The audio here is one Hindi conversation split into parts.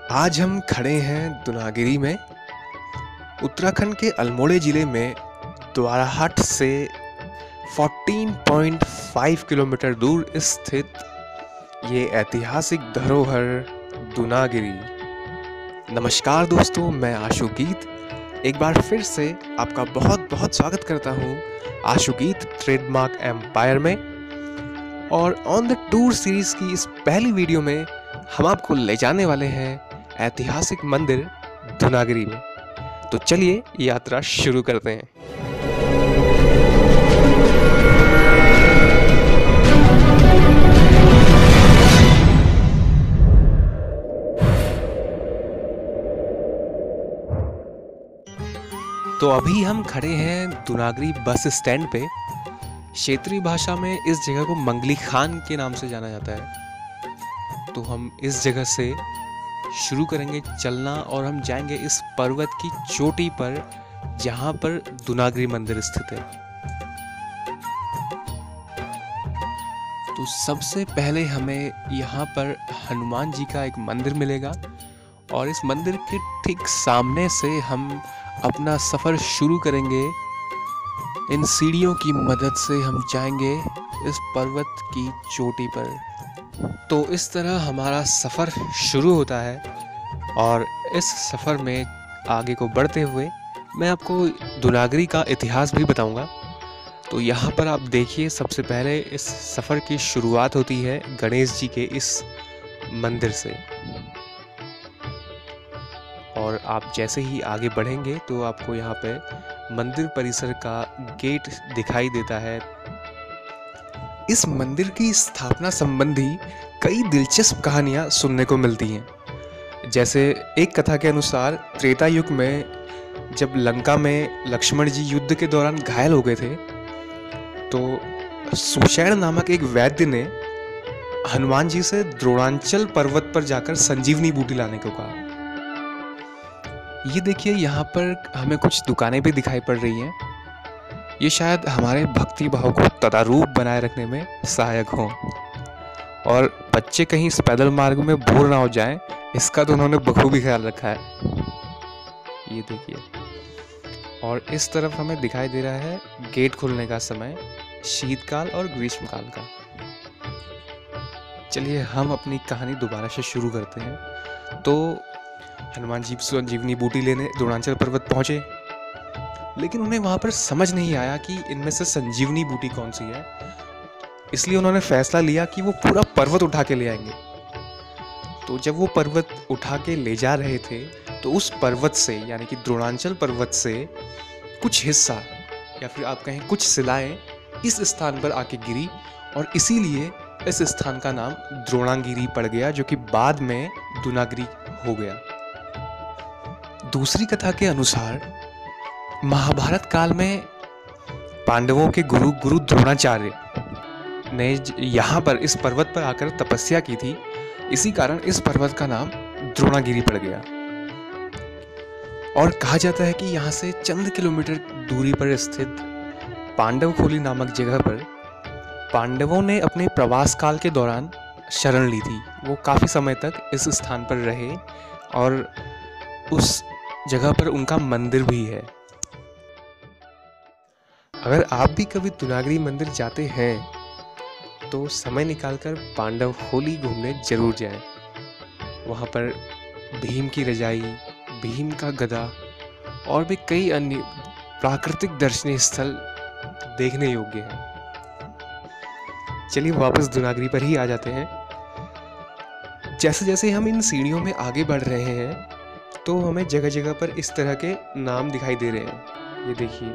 आज हम खड़े हैं दुनागिरी में, उत्तराखंड के अल्मोड़े ज़िले में द्वाराहाट से 14.5 किलोमीटर दूर स्थित ये ऐतिहासिक धरोहर दुनागिरी। नमस्कार दोस्तों, मैं आशुगीत एक बार फिर से आपका बहुत बहुत स्वागत करता हूँ आशुगीत ट्रेडमार्क एम्पायर में। और ऑन द टूर सीरीज़ की इस पहली वीडियो में हम आपको ले जाने वाले हैं ऐतिहासिक मंदिर दुनागिरी में। तो चलिए यात्रा शुरू करते हैं। तो अभी हम खड़े हैं दुनागिरी बस स्टैंड पे। क्षेत्रीय भाषा में इस जगह को मंगली खान के नाम से जाना जाता है। तो हम इस जगह से शुरू करेंगे चलना और हम जाएंगे इस पर्वत की चोटी पर जहां पर दुनागिरी मंदिर स्थित है। तो सबसे पहले हमें यहाँ पर हनुमान जी का एक मंदिर मिलेगा और इस मंदिर के ठीक सामने से हम अपना सफ़र शुरू करेंगे। इन सीढ़ियों की मदद से हम जाएंगे इस पर्वत की चोटी पर। तो इस तरह हमारा सफ़र शुरू होता है और इस सफ़र में आगे को बढ़ते हुए मैं आपको दुनागिरी का इतिहास भी बताऊंगा। तो यहाँ पर आप देखिए, सबसे पहले इस सफ़र की शुरुआत होती है गणेश जी के इस मंदिर से। और आप जैसे ही आगे बढ़ेंगे तो आपको यहाँ पे मंदिर परिसर का गेट दिखाई देता है। इस मंदिर की स्थापना संबंधी कई दिलचस्प कहानियाँ सुनने को मिलती हैं। जैसे एक कथा के अनुसार त्रेता युग में जब लंका में लक्ष्मण जी युद्ध के दौरान घायल हो गए थे, तो सुषैण नामक एक वैद्य ने हनुमान जी से द्रोणांचल पर्वत पर जाकर संजीवनी बूटी लाने को कहा। ये देखिए, यहाँ पर हमें कुछ दुकानें भी दिखाई पड़ रही हैं। ये शायद हमारे भक्ति भाव को तदारूप बनाए रखने में सहायक हों और बच्चे कहीं इस पैदल मार्ग में बोर ना हो जाएं, इसका तो उन्होंने बखूबी ख्याल रखा है। ये देखिए, और इस तरफ हमें दिखाई दे रहा है गेट खुलने का समय, शीतकाल और ग्रीष्मकाल का। चलिए हम अपनी कहानी दोबारा से शुरू करते हैं। तो हनुमान जी संजीवनी बूटी लेने द्रोणांचल पर्वत पहुंचे, लेकिन उन्हें वहां पर समझ नहीं आया कि इनमें से संजीवनी बूटी कौन सी है। इसलिए उन्होंने फैसला लिया कि वो पूरा पर्वत उठा के ले आएंगे। तो जब वो पर्वत उठा के ले जा रहे थे तो उस पर्वत से, यानी कि द्रोणांचल पर्वत से कुछ हिस्सा या फिर आप कहें कुछ शिलाएं इस स्थान पर आके गिरी और इसीलिए इस स्थान का नाम द्रोणागिरी पड़ गया, जो कि बाद में दुनागिरी हो गया। दूसरी कथा के अनुसार महाभारत काल में पांडवों के गुरु द्रोणाचार्य ने यहाँ पर इस पर्वत पर आकर तपस्या की थी। इसी कारण इस पर्वत का नाम द्रोणागिरी पड़ गया। और कहा जाता है कि यहाँ से चंद किलोमीटर दूरी पर स्थित पांडवखोली नामक जगह पर पांडवों ने अपने प्रवास काल के दौरान शरण ली थी। वो काफ़ी समय तक इस स्थान पर रहे और उस जगह पर उनका मंदिर भी है। अगर आप भी कभी दुनागिरी मंदिर जाते हैं तो समय निकालकर पांडवखोली घूमने जरूर जाएं। वहाँ पर भीम की रजाई, भीम का गदा और भी कई अन्य प्राकृतिक दर्शनीय स्थल देखने योग्य हैं। चलिए वापस दुनागिरी पर ही आ जाते हैं। जैसे जैसे हम इन सीढ़ियों में आगे बढ़ रहे हैं तो हमें जगह जगह पर इस तरह के नाम दिखाई दे रहे हैं। ये देखिए,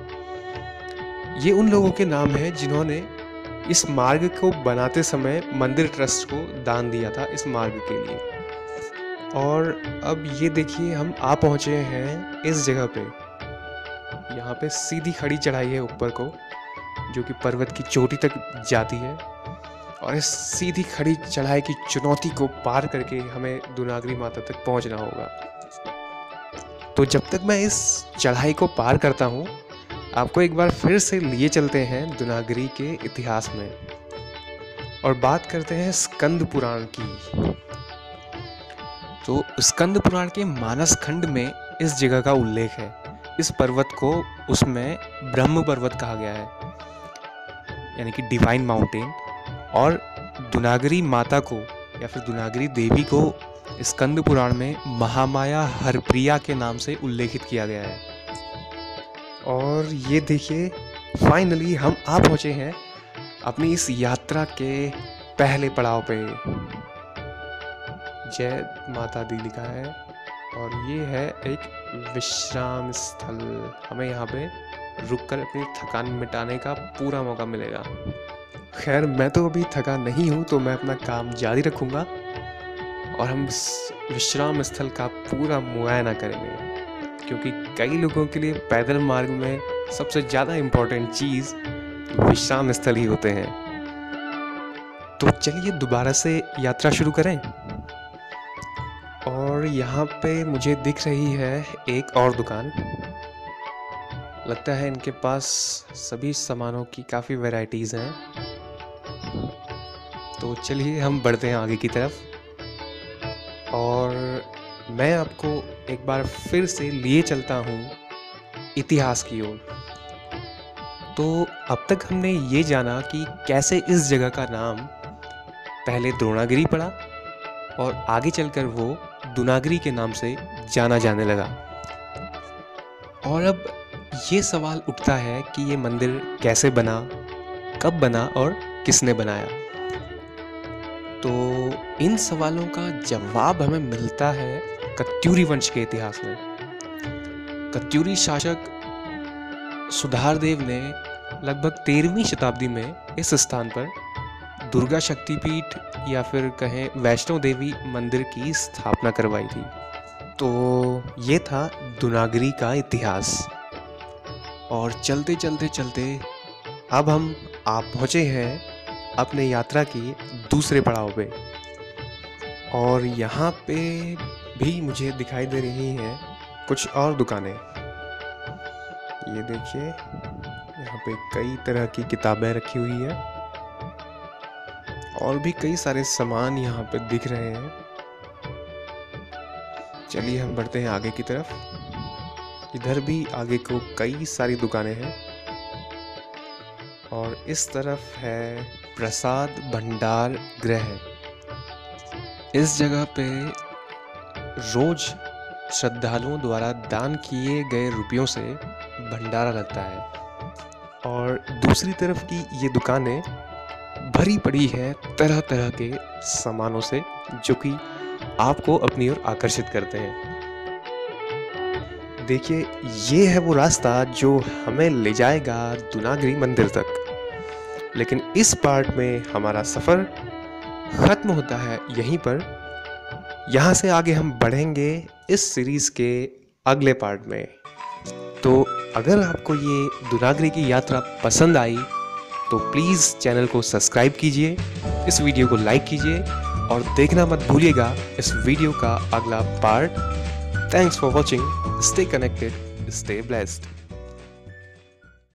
ये उन लोगों के नाम हैं जिन्होंने इस मार्ग को बनाते समय मंदिर ट्रस्ट को दान दिया था इस मार्ग के लिए। और अब ये देखिए, हम आ पहुंचे हैं इस जगह पे। यहाँ पे सीधी खड़ी चढ़ाई है ऊपर को, जो कि पर्वत की चोटी तक जाती है। और इस सीधी खड़ी चढ़ाई की चुनौती को पार करके हमें दुनागिरी माता तक पहुंचना होगा। तो जब तक मैं इस चढ़ाई को पार करता हूँ, आपको एक बार फिर से लिए चलते हैं दुनागिरी के इतिहास में और बात करते हैं स्कंद पुराण की। तो स्कंद पुराण के मानस खंड में इस जगह का उल्लेख है। इस पर्वत को उसमें ब्रह्म पर्वत कहा गया है, यानी कि डिवाइन माउंटेन। और दुनागरी माता को या फिर दुनागरी देवी को स्कंद पुराण में महामाया हरप्रिया के नाम से उल्लेखित किया गया है। और ये देखिए, फाइनली हम आ पहुँचे हैं अपनी इस यात्रा के पहले पड़ाव पे। जय माता दी लिखा है और ये है एक विश्राम स्थल। हमें यहाँ पे रुककर अपनी थकान मिटाने का पूरा मौका मिलेगा। खैर, मैं तो अभी थका नहीं हूँ, तो मैं अपना काम जारी रखूँगा और हम विश्राम स्थल का पूरा मुआयना करेंगे, क्योंकि कई लोगों के लिए पैदल मार्ग में सबसे ज़्यादा इम्पोर्टेंट चीज़ विश्राम स्थल ही होते हैं। तो चलिए दोबारा से यात्रा शुरू करें। और यहाँ पे मुझे दिख रही है एक और दुकान। लगता है इनके पास सभी सामानों की काफ़ी वैरायटीज़ हैं। तो चलिए हम बढ़ते हैं आगे की तरफ और मैं आपको एक बार फिर से लिए चलता हूँ इतिहास की ओर। तो अब तक हमने ये जाना कि कैसे इस जगह का नाम पहले द्रोणागिरी पड़ा और आगे चलकर वो दुनागिरी के नाम से जाना जाने लगा। और अब ये सवाल उठता है कि ये मंदिर कैसे बना, कब बना और किसने बनाया। तो इन सवालों का जवाब हमें मिलता है कत्यूरी वंश के इतिहास में। कत्यूरी शासक सुधारदेव ने लगभग 13वीं शताब्दी में इस स्थान पर दुर्गा शक्तिपीठ या फिर कहें वैष्णो देवी मंदिर की स्थापना करवाई थी। तो ये था दुनागिरी का इतिहास। और चलते चलते चलते अब हम पहुँचे हैं अपने यात्रा की दूसरे पड़ाव पे। और यहाँ पे भी मुझे दिखाई दे रही हैं कुछ और दुकानें। ये देखिए, यहाँ पे कई तरह की किताबें रखी हुई है और भी कई सारे सामान यहाँ पे दिख रहे हैं। चलिए हम बढ़ते हैं आगे की तरफ। इधर भी आगे को कई सारी दुकानें हैं और इस तरफ है प्रसाद भंडार गृह। इस जगह पे रोज श्रद्धालुओं द्वारा दान किए गए रुपयों से भंडारा लगता है। और दूसरी तरफ की ये दुकानें भरी पड़ी है तरह तरह के सामानों से, जो कि आपको अपनी ओर आकर्षित करते हैं। देखिए, ये है वो रास्ता जो हमें ले जाएगा दुनागिरी मंदिर तक। लेकिन इस पार्ट में हमारा सफ़र ख़त्म होता है यहीं पर। यहाँ से आगे हम बढ़ेंगे इस सीरीज़ के अगले पार्ट में। तो अगर आपको ये दुनागिरी की यात्रा पसंद आई तो प्लीज़ चैनल को सब्सक्राइब कीजिए, इस वीडियो को लाइक कीजिए और देखना मत भूलिएगा इस वीडियो का अगला part. Thanks for watching, stay connected, stay blessed.